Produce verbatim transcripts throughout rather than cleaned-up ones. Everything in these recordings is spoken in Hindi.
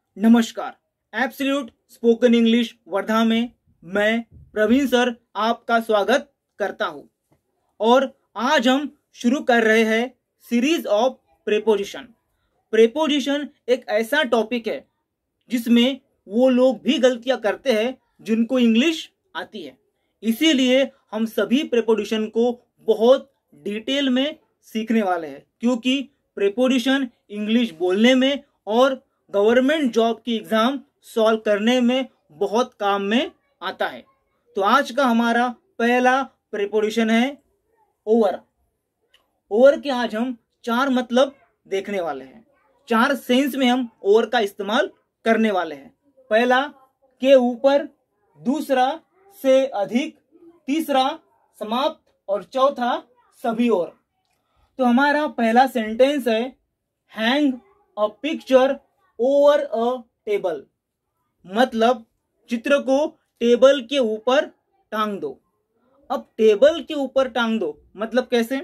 नमस्कार। एब्सोल्यूट स्पोकन इंग्लिश वर्धा में मैं प्रवीण सर आपका स्वागत करता हूं और आज हम शुरू कर रहे हैं सीरीज ऑफ प्रेपोजिशन। प्रेपोजिशन एक ऐसा टॉपिक है जिसमें वो लोग भी गलतियां करते हैं जिनको इंग्लिश आती है, इसीलिए हम सभी प्रेपोजिशन को बहुत डिटेल में सीखने वाले हैं, क्योंकि प्रेपोजिशन इंग्लिश बोलने में और गवर्नमेंट जॉब की एग्जाम सॉल्व करने में बहुत काम में आता है। तो आज का हमारा पहला प्रेपोजिशन है ओवर। ओवर के आज हम चार मतलब देखने वाले हैं, चार सेंस में हम ओवर का इस्तेमाल करने वाले हैं। पहला के ऊपर, दूसरा से अधिक, तीसरा समाप्त और चौथा सभी ओर। तो हमारा पहला सेंटेंस है hang a picture over a table, मतलब चित्र को टेबल के ऊपर टांग दो। अब टेबल के ऊपर टांग दो मतलब कैसे?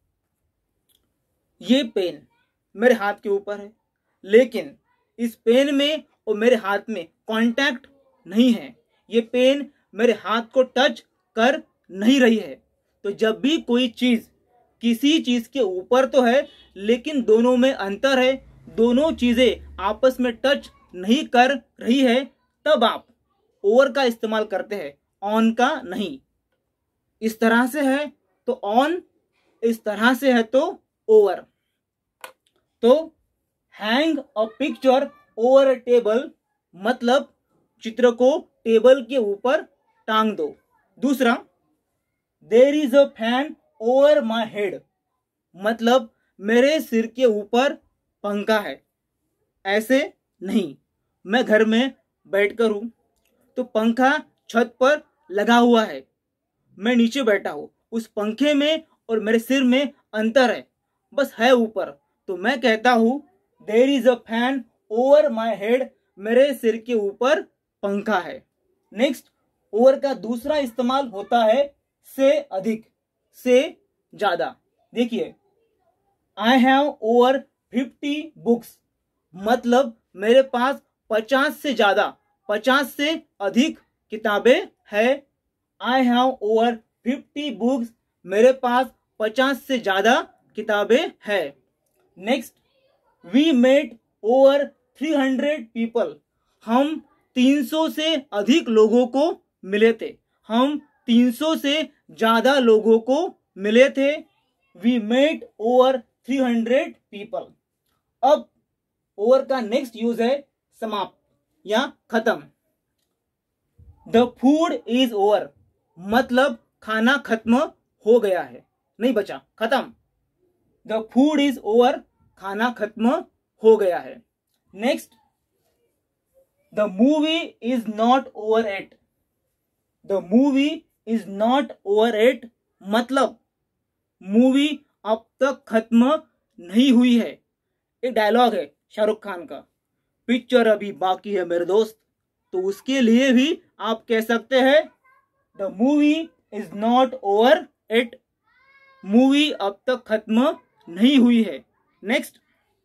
ये पेन मेरे हाथ के ऊपर है, लेकिन इस पेन में और मेरे हाथ में कांटेक्ट नहीं है, ये पेन मेरे हाथ को टच कर नहीं रही है। तो जब भी कोई चीज किसी चीज के ऊपर तो है लेकिन दोनों में अंतर है, दोनों चीजें आपस में टच नहीं कर रही है, तब आप ओवर का इस्तेमाल करते हैं, ऑन का नहीं। इस तरह से है तो ऑन, इस तरह से है तो ओवर। तो hang a picture over a table मतलब चित्र को टेबल के ऊपर टांग दो। दूसरा there is a fan over my head, मतलब मेरे सिर के ऊपर पंखा है। ऐसे नहीं, मैं घर में बैठकर हूं तो पंखा छत पर लगा हुआ है, मैं नीचे बैठा हूं, उस पंखे में और मेरे सिर में अंतर है, बस है ऊपर। तो मैं कहता हूं there is a fan over my head, मेरे सिर के ऊपर पंखा है। नेक्स्ट, ओवर का दूसरा इस्तेमाल होता है से अधिक, से ज्यादा। देखिए I have over fifty books, मतलब मेरे पास पचास से ज्यादा, पचास से अधिक किताबें है। I have over fifty books, मेरे पास पचास से ज्यादा किताबें है। Next, we met over three hundred people, हम तीन सौ से अधिक लोगों को मिले थे, हम तीन सौ से ज्यादा लोगों को मिले थे। We met over three hundred people. अब ओवर का नेक्स्ट यूज है समाप्त या खत्म। द फूड इज ओवर, मतलब खाना खत्म हो गया है, नहीं बचा, खत्म। द फूड इज ओवर, खाना खत्म हो गया है। Next, the movie is not over yet, the movie is not over yet, मतलब मूवी अब तक खत्म नहीं हुई है। एक डायलॉग है शाहरुख खान का, पिक्चर अभी बाकी है मेरे दोस्त, तो उसके लिए भी आप कह सकते हैं the movie is not over yet, movie अब तक खत्म नहीं हुई है। Next,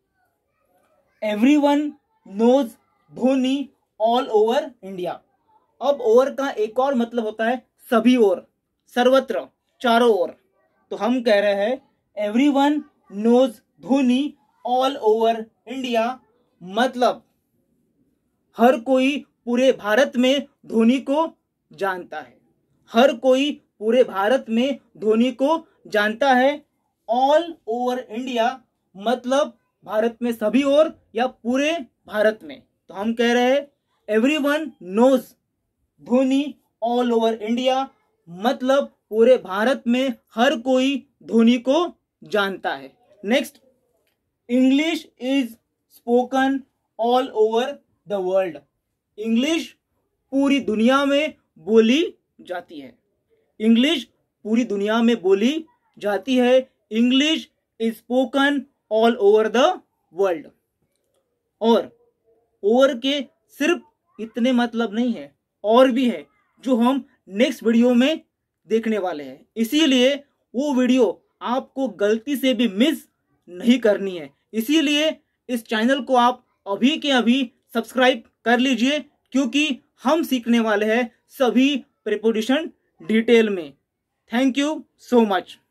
everyone knows Dhoni all over India. अब ओवर का एक और मतलब होता है सभी ओर, सर्वत्र, चारों ओर। तो हम कह रहे हैं everyone knows Dhoni all over India, मतलब हर कोई पूरे भारत में धोनी को जानता है, हर कोई पूरे भारत में धोनी को जानता है। ऑल ओवर इंडिया मतलब भारत में सभी ओर या पूरे भारत में। तो हम कह रहे हैं everyone knows Dhoni all over India, मतलब पूरे भारत में हर कोई धोनी को जानता है। Next, English is spoken all over the world, English पूरी दुनिया में बोली जाती है, इंग्लिश पूरी दुनिया में बोली जाती है। English is spoken all over the world. और ओवर के सिर्फ इतने मतलब नहीं है, और भी है जो हम नेक्स्ट वीडियो में देखने वाले हैं, इसीलिए वो वीडियो आपको गलती से भी मिस नहीं करनी है। इसीलिए इस चैनल को आप अभी के अभी सब्सक्राइब कर लीजिए, क्योंकि हम सीखने वाले हैं सभी प्रीपोजिशन डिटेल में। Thank you so much.